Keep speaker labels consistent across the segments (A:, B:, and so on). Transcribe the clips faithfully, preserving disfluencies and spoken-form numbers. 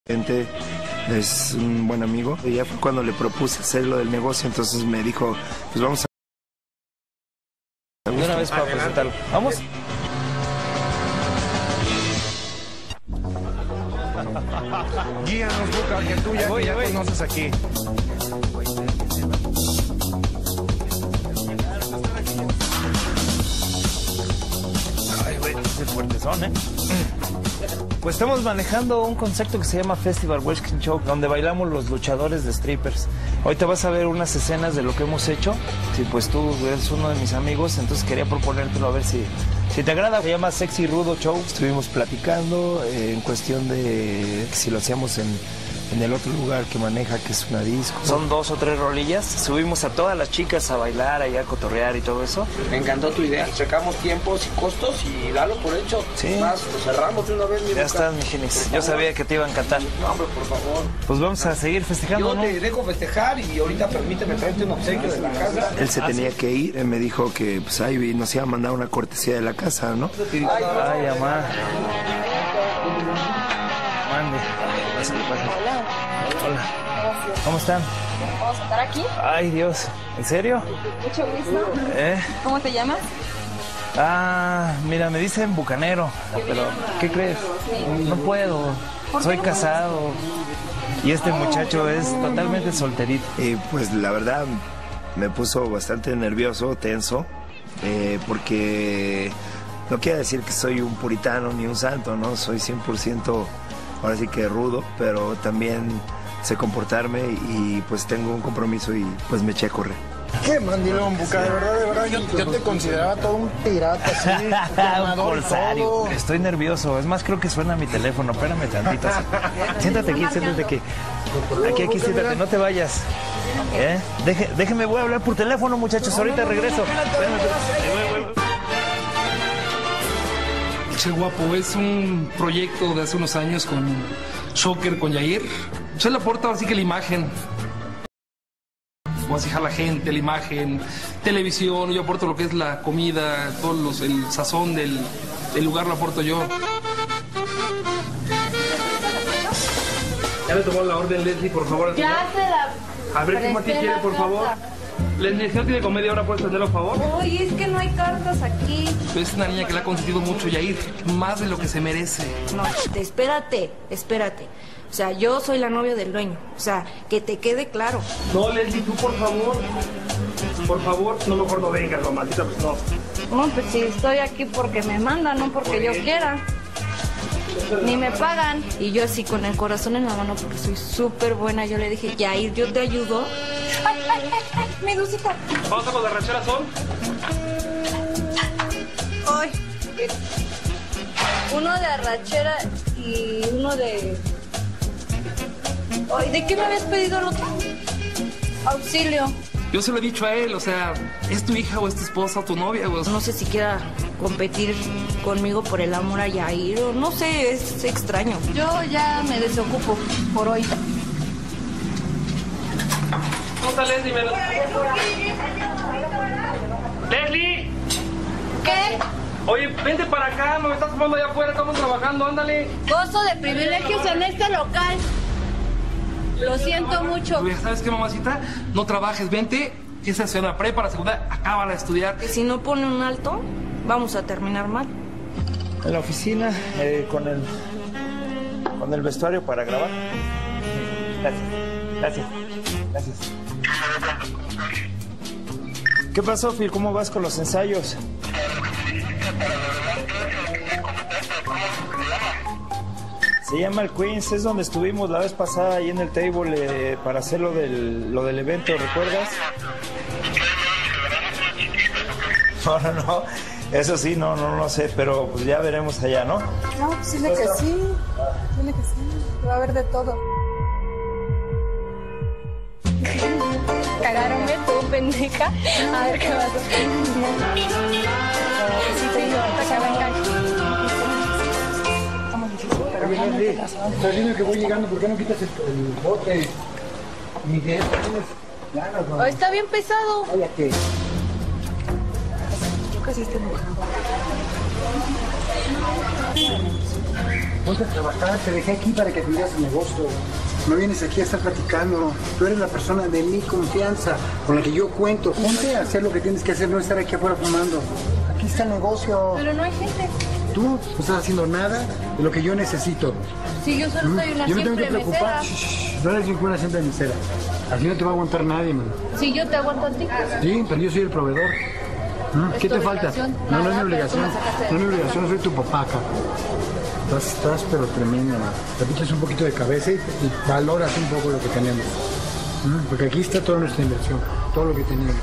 A: Es un buen amigo. Y ya fue cuando le propuse hacer lo del negocio, entonces me dijo, pues vamos a...
B: De una vez para presentarlo. ¿Vamos?
C: Guíanos, Buca, que tú ya,
B: voy,
C: que ya
B: voy.
C: conoces aquí.
B: Ay, güey, ese fuertezón, ¿eh? Pues estamos manejando un concepto que se llama Festival Wrestling Show, donde bailamos los luchadores de strippers. Ahorita vas a ver unas escenas de lo que hemos hecho. Si pues tú eres uno de mis amigos, entonces quería proponértelo a ver si, si te agrada. Se llama Sexy Rudo Show. Estuvimos platicando eh, en cuestión de si lo hacíamos en, en el otro lugar que maneja, que es una disco. Son dos o tres rolillas. Subimos a todas las chicas a bailar, allá a cotorrear y todo eso.
D: Me encantó tu idea. Checamos tiempos y costos y dalo por hecho.
B: Sí.
D: Más, lo cerramos de una vez, mi
B: Ya
D: Buca.
B: estás, mi Genis. Yo sabía que te iba a encantar.
D: No, hombre, por favor.
B: Pues vamos a seguir festejando,
D: Yo
B: ¿no?
D: te dejo festejar y ahorita permíteme traerte un obsequio de la casa.
A: Él se
B: Ah,
A: tenía
B: ¿sí?
A: que ir, él me dijo que pues ahí nos iba a mandar una cortesía de la casa, ¿no?
B: Ay, amá. Mande. Pásale, pásale.
E: Hola.
B: Hola. ¿Cómo están?
E: ¿Vamos a estar aquí?
B: Ay, Dios. ¿En serio?
E: Mucho gusto.
B: ¿Eh?
E: ¿Cómo te llamas?
B: Ah, mira, me dicen bucanero. Pero, ¿qué crees? No puedo. Soy casado. Y este muchacho es totalmente solterito.
A: Y pues la verdad me puso bastante nervioso, tenso, eh, porque no quiere decir que soy un puritano ni un santo, ¿no? Soy cien por ciento, ahora sí que rudo, pero también sé comportarme y pues tengo un compromiso y pues me eché a correr.
C: Qué mandilón, Buca, de verdad, de verdad. Yo, yo te consideraba todo un pirata, así,
B: Un
C: ganador y
B: corsario.
C: todo.
B: Estoy nervioso. Es más, creo que suena mi teléfono. Espérame tantito. así. Siéntate aquí, siéntate aquí. Aquí, aquí, siéntate. No te vayas. ¿Eh? Deje, déjeme, voy a hablar por teléfono, muchachos. Ahorita regreso. Espérame, espérame.
F: Che Guapo es un proyecto de hace unos años con Shocker, con Yair. Yo le aporta así que la imagen. Voy a fijar la gente, la imagen, televisión, yo aporto lo que es la comida, todos los, el sazón del, del lugar lo aporto yo. Ya le tomó la orden, Leslie, por favor.
E: Ya se la...
F: A ver qué Mati quiere, por favor. Leslie, si no tiene comedia, ahora puedes tenerlo, por favor.
E: Oye, es que no hay cartas aquí.
F: Es una niña que le ha consentido mucho Yair, más de lo que se merece.
G: No, espérate, espérate. O sea, yo soy la novia del dueño. O sea, que te quede claro.
F: No, Leslie, tú por favor. Por favor, no, mejor no vengas, mamacita, pues no.
E: No, pues si estoy aquí porque me mandan, no porque yo quiera. Ni me pagan.
G: Y yo así con el corazón en la mano porque soy súper buena. Yo le dije, Yair, yo te ayudo.
E: ¡Ay, ay, ay, ay! ¡Medusita!
F: ¿Vamos a con las rancheras son?
E: ¡Ay! Uno de arrachera y uno de... Ay, ¿de qué me habías pedido el otro? Auxilio.
F: Yo se lo he dicho a él, o sea, ¿es tu hija o es tu esposa o tu novia? O sea,
G: No sé si quiera competir conmigo por el amor a Yair o no sé, es extraño.
E: Yo ya me desocupo por hoy.
F: ¿cómo está Leslie? Me... ¡Leslie!
E: ¿Qué?
F: Oye, vente para acá, me estás tomando allá afuera, estamos trabajando, ándale.
E: Gozo de privilegios en este local. Lo siento mucho.
F: Oye, ¿sabes qué, mamacita? No trabajes, vente, esa es una prepa, la segunda, acábala de estudiar.
G: Que si no pone un alto, vamos a terminar mal.
B: En la oficina, eh, con el con el vestuario para grabar. Gracias, gracias, gracias. ¿Qué pasó, Phil? ¿Cómo vas con los ensayos? Se llama el Queens, es donde estuvimos la vez pasada ahí en el table eh, para hacer lo del, lo del evento, ¿recuerdas? No, no, no, eso sí, no, no, no sé, pero pues ya veremos allá, ¿no?
H: No, pues dile que sí, dile que sí, va a haber de todo.
E: Cagaron de tu pendeja. A ver qué va a hacer. Sí, te digo, ahorita que vengan.
C: Pero dime que voy llegando, ¿por qué no quitas el, el bote? Miguel, tienes ganas, ¿no?
E: Oh, está bien pesado.
C: Cállate.
G: Yo casi estoy enojado.
C: Ponte a trabajar, te dejé aquí para que tuvieras el negocio. No vienes aquí a estar platicando. Tú eres la persona de mi confianza, con la que yo cuento. Ponte a hacer lo que tienes que hacer, no estar aquí afuera fumando. Aquí está el negocio.
E: Pero no hay gente.
C: Tú no estás haciendo nada de lo que yo necesito.
E: Si yo solo soy una
C: Yo me tengo
E: simple
C: que preocupar.
E: mesera.
C: Shh, no eres ninguna simple mesera. Así no te va a aguantar nadie, man.
E: Si yo te aguanto a ti.
C: Sí, pero yo soy el proveedor. ¿Mm? ¿Qué
E: tu
C: te falta?
E: obligación.
C: No, no es mi
E: Nada,
C: obligación.
E: pero tú me sacaste de
C: No es mi
E: aquí.
C: obligación, soy tu papá acá. Estás, estás pero tremenda, man. Te pichas un poquito de cabeza y, y valoras un poco lo que tenemos. ¿Mm? Porque aquí está toda nuestra inversión, todo lo que tenemos.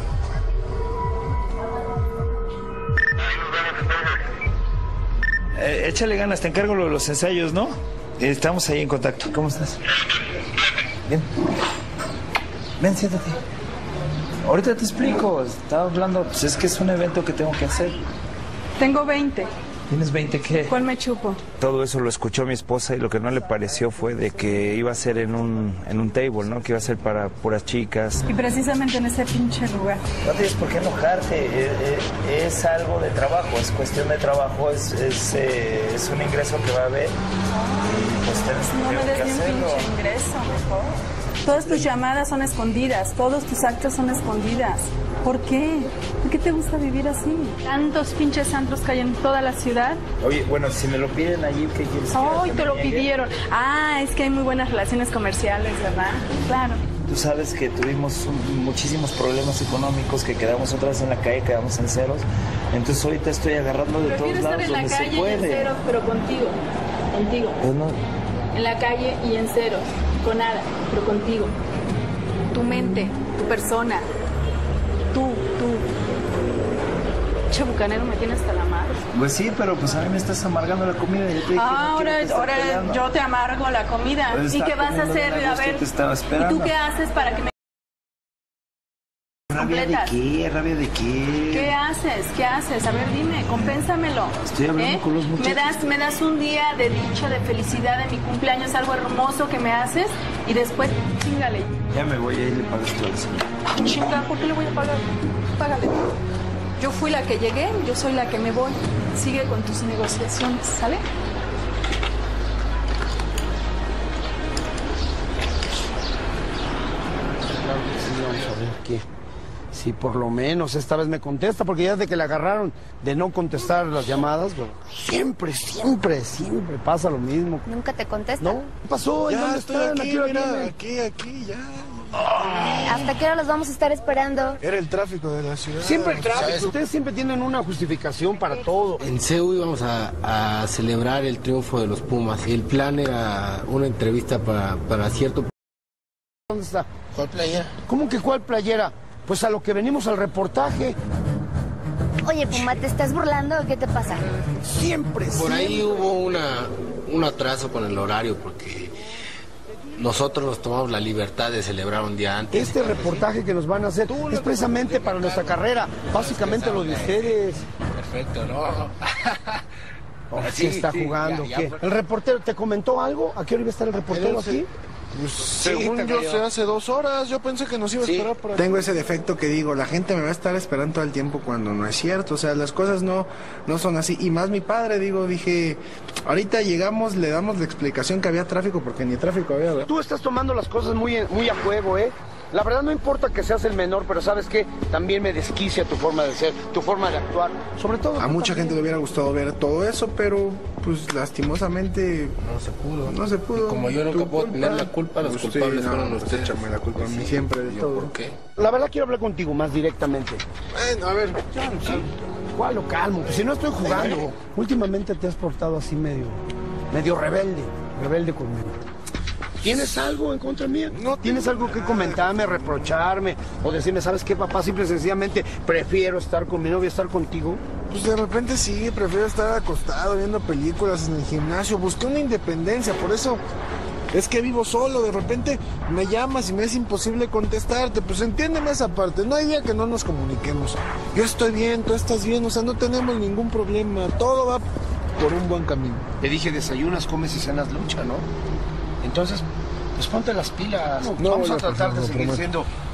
B: Eh, échale ganas, te encargo lo de los ensayos, ¿no? Eh, Estamos ahí en contacto. ¿Cómo estás? Bien. Ven, siéntate. Ahorita te explico. Estaba hablando, pues es que es un evento que tengo que hacer.
H: Tengo veinte.
B: ¿Tienes veinte qué?
H: ¿Cuál me chupo?
B: Todo eso lo escuchó mi esposa y lo que no le pareció fue de que iba a ser en un, en un table, ¿no? Que iba a ser para puras chicas.
H: Y precisamente en ese pinche lugar.
B: No tienes por qué enojarte, eh, eh, es algo de trabajo, es cuestión de trabajo, es, es, eh, es un ingreso que va a haber y pues tienes
H: No me
B: tengo
H: des
B: que
H: ni un
B: hacerlo.
H: pinche ingreso, mejor. Todas tus llamadas son escondidas, todos tus actos son escondidas. ¿Por qué? ¿Por qué te gusta vivir así? Tantos pinches antros que hay en toda la ciudad.
B: Oye, bueno, si me lo piden allí, ¿qué quieres?
H: Ay,
B: que
H: te
B: me
H: lo
B: niegue?
H: pidieron. Ah, es que hay muy buenas relaciones comerciales, ¿verdad? Claro.
B: Tú sabes que tuvimos un- muchísimos problemas económicos, que quedamos otra vez en la calle, quedamos en ceros. Entonces ahorita estoy agarrando de
H: Prefiero
B: todos
H: estar
B: lados
H: en la
B: donde se
H: calle y en
B: puede.
H: ceros, pero contigo. Contigo.
B: Pues no,
H: En la calle y en ceros. Con nada, pero contigo. Tu mente, tu persona. Tú, tú. Che, bucanero, me tienes hasta la madre.
B: pues sí, pero pues a mí me estás amargando la comida. Yo te dije que no
H: Ah,
B: quiero
H: ahora,
B: que estés
H: ahora
B: peleando.
H: yo te amargo la comida.
B: Pues
H: ¿Y
B: está
H: qué vas a
B: comiendo
H: hacer?
B: bien a
H: A
B: gusto,
H: ver.
B: te estaba
H: ¿Y
B: esperando.
H: tú qué haces para que me
B: ¿Rabia de
H: completas?
B: qué? ¿Rabia de qué?
H: ¿Qué haces? ¿Qué haces? A ver, dime, compénsamelo.
B: Estoy hablando con los muchachos.
H: Me das, me das un día de dicha, de felicidad de mi cumpleaños, algo hermoso que me haces y después, chingale.
B: Ya me voy, ahí le pagas tú a la señora.
H: Chinga, ¿por qué le voy a pagar? Págale. Yo fui la que llegué, yo soy la que me voy. Sigue con tus negociaciones, ¿sale?
D: Claro que sí, vamos a ver qué. Si por lo menos esta vez me contesta, porque ya desde que le agarraron de no contestar las llamadas, pero siempre, siempre, siempre pasa lo mismo.
I: ¿Nunca te contesta?
D: ¿No? ¿Qué pasó? ¿En
J: Ya
D: dónde
J: estoy
D: están?
J: aquí,
D: ¿A qué hora
J: mira,
D: vienen?
J: aquí, aquí, ya.
I: ¿Hasta qué hora los vamos a estar esperando?
J: Era el tráfico de la ciudad.
D: Siempre el tráfico. Ustedes siempre tienen una justificación para todo.
K: En C E U íbamos a, a celebrar el triunfo de los Pumas y el plan era una entrevista para, para cierto...
D: ¿Dónde está?
J: ¿Cuál playera?
D: ¿Cómo que cuál playera? Pues a lo que venimos al reportaje.
I: Oye, Puma, ¿te estás burlando o qué te pasa?
D: Siempre,
K: Por ahí
D: siempre.
K: hubo una, un atraso con el horario porque nosotros nos tomamos la libertad de celebrar un día antes.
D: Este reportaje que nos van a hacer es precisamente para nuestra carrera. Básicamente lo de ustedes.
K: Perfecto, ¿no?
D: ¿Qué está jugando? ¿Qué? ¿El reportero te comentó algo? ¿A qué hora iba a estar el reportero aquí?
J: Pues, según yo sé, hace dos horas. Yo pensé que nos iba a
K: Sí.
J: esperar para...
L: Tengo ese defecto que digo, la gente me va a estar esperando todo el tiempo cuando no es cierto, o sea, las cosas no, no son así. Y más mi padre, digo, dije, ahorita llegamos, le damos la explicación que había tráfico, porque ni tráfico había, ¿verdad?
D: Tú estás tomando las cosas muy, muy a juego, ¿eh? La verdad no importa que seas el menor, pero ¿sabes qué? También me desquicia tu forma de ser, tu forma de actuar. Sobre todo...
L: A
D: tú
L: mucha
D: también.
L: gente le hubiera gustado ver todo eso, pero pues lastimosamente
K: No se pudo.
L: no se pudo.
K: Y como yo nunca
L: Tu
K: puedo
L: culpa.
K: tener la culpa, los
L: Usted,
K: culpables
L: no,
K: fueron
L: usted
K: ustedes.
L: échame la culpa a mí
K: Sí.
L: siempre de
K: ¿Yo
L: todo.
K: por qué?
D: La verdad quiero hablar contigo más directamente.
J: Bueno, a ver.
D: Sí. ¿Cuál lo calmo? Pues si no estoy jugando. Últimamente te has portado así medio, medio rebelde, rebelde conmigo. ¿Tienes algo en contra mía?
J: No
D: ¿Tienes algo que comentarme, reprocharme o decirme, ¿sabes qué, papá? Simple y sencillamente prefiero estar con mi novia, estar contigo.
J: Pues de repente sí, prefiero estar acostado viendo películas en el gimnasio. Busqué una independencia, por eso es que vivo solo. De repente me llamas y me es imposible contestarte. Pues entiéndeme esa parte. No hay día que no nos comuniquemos. Yo estoy bien, tú estás bien, o sea, no tenemos ningún problema. Todo va por un buen camino.
D: Te dije, desayunas, comes y cenas lucha, ¿no? Entonces, pues ponte las pilas.
J: No,
D: Vamos
J: no,
D: a tratar
J: no,
D: de
J: no,
D: seguir
J: prometo.
D: siendo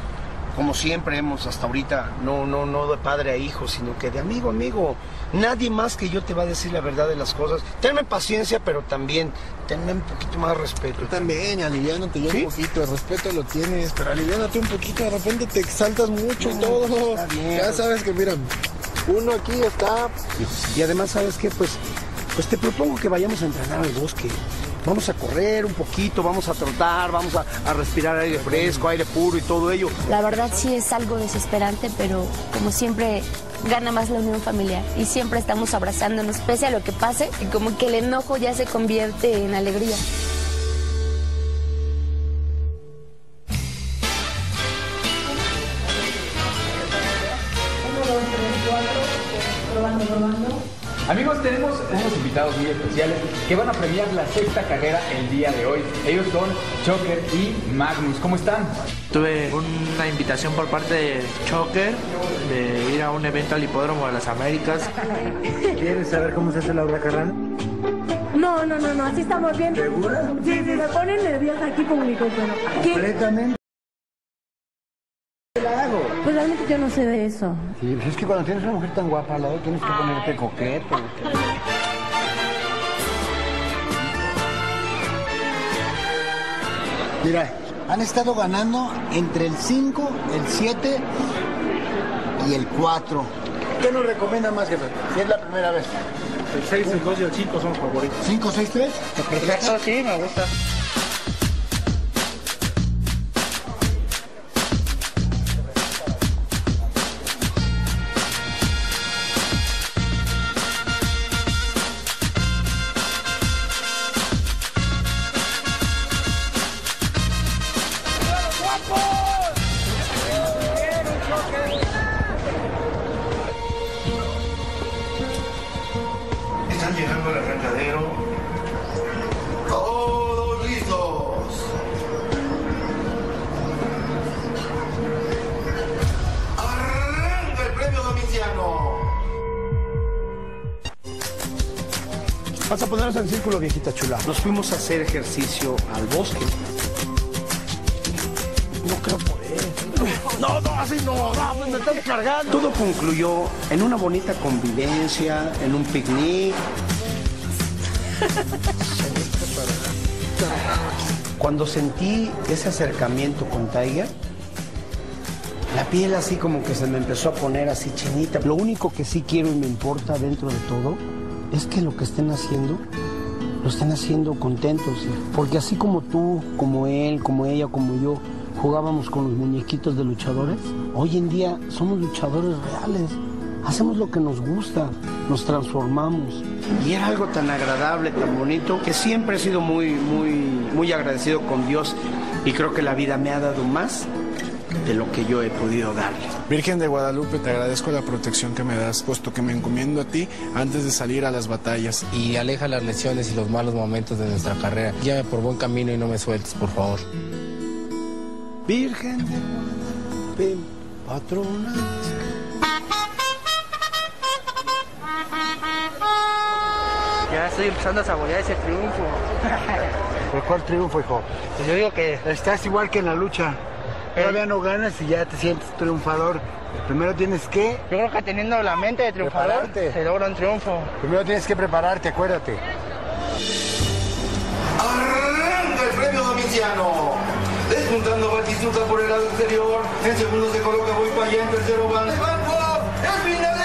D: como siempre hemos hasta ahorita, no, no, no de padre a hijo, sino que de amigo a amigo. Nadie más que yo te va a decir la verdad de las cosas. Tenme paciencia, pero también tenme un poquito más de respeto.
L: Tú también, aliviánate yo ¿Sí? un poquito, el respeto lo tienes, pero aliviánate un poquito, de repente te exaltas mucho y no, todo. Está bien, ya pues... sabes que, mira, uno aquí está...
D: Y además, ¿sabes qué? Pues, pues te propongo que vayamos a entrenar al bosque. Vamos a correr un poquito, vamos a trotar, vamos a, a respirar aire fresco, aire puro y todo ello.
I: La verdad sí es algo desesperante, pero como siempre gana más la unión familiar y siempre estamos abrazándonos pese a lo que pase y como que el enojo ya se convierte en alegría.
M: Amigos, tenemos unos invitados muy especiales que van a premiar la sexta carrera el día de hoy. Ellos son Choker y Magnus. ¿Cómo están?
N: Tuve una invitación por parte de Choker de ir a un evento al Hipódromo de las Américas.
C: ¿Quieres saber cómo se hace la obra carrera?
O: No, no, no, no, así estamos bien.
C: ¿Segura?
O: Sí, sí, me ponen nerviosa aquí con mi micrófono.
C: Completamente.
O: La hago. Pues realmente yo no sé de eso.
C: Sí, pues es que cuando tienes una mujer tan guapa al lado tienes que ponerte coqueto. Mira, han estado ganando entre el cinco, el siete y el cuatro. ¿Qué nos recomienda más, jefe? Si es la primera vez.
N: El seis, el dos y el cinco son favoritos.
C: ¿cinco, seis, tres?
N: Perfecto, sí, me gusta.
P: Están llegando al arrancadero. Todos listos. Arranca el premio Domiciano.
D: Vas a ponernos en círculo, viejita chula. Nos fuimos a hacer ejercicio al bosque. No creo poder. No, no, así no, no, pues me estás cargando. Todo concluyó en una bonita convivencia, en un picnic. Cuando sentí ese acercamiento con Tiger, la piel así como que se me empezó a poner así chinita. Lo único que sí quiero y me importa dentro de todo es que lo que estén haciendo, lo estén haciendo contentos. Porque así como tú, como él, como ella, como yo, jugábamos con los muñequitos de luchadores, hoy en día somos luchadores reales. Hacemos lo que nos gusta, nos transformamos. Y era algo tan agradable, tan bonito, que siempre he sido muy, muy, muy agradecido con Dios. Y creo que la vida me ha dado más de lo que yo he podido darle.
J: Virgen de Guadalupe, te agradezco la protección que me das, puesto que me encomiendo a ti antes de salir a las batallas.
K: Y aleja las lesiones y los malos momentos de nuestra carrera. Llévame por buen camino y no me sueltes, por favor.
D: Virgen de Guadalupe, patrona.
N: Ya estoy empezando a saborear ese triunfo.
C: ¿Pero cuál triunfo, hijo?
N: Pues yo digo que...
C: Estás igual que en la lucha. Todavía no ganas y ya te sientes triunfador. Primero tienes que...
N: Yo creo que teniendo la mente de triunfador
C: prepararte.
N: Se logra un triunfo.
C: Primero tienes que prepararte, acuérdate.
P: Arranca el premio Domiciano. Despuntando Batistuta por el lado exterior. En segundo se coloca Boy Payá, en tercero van. ¡El banco! ¡El final!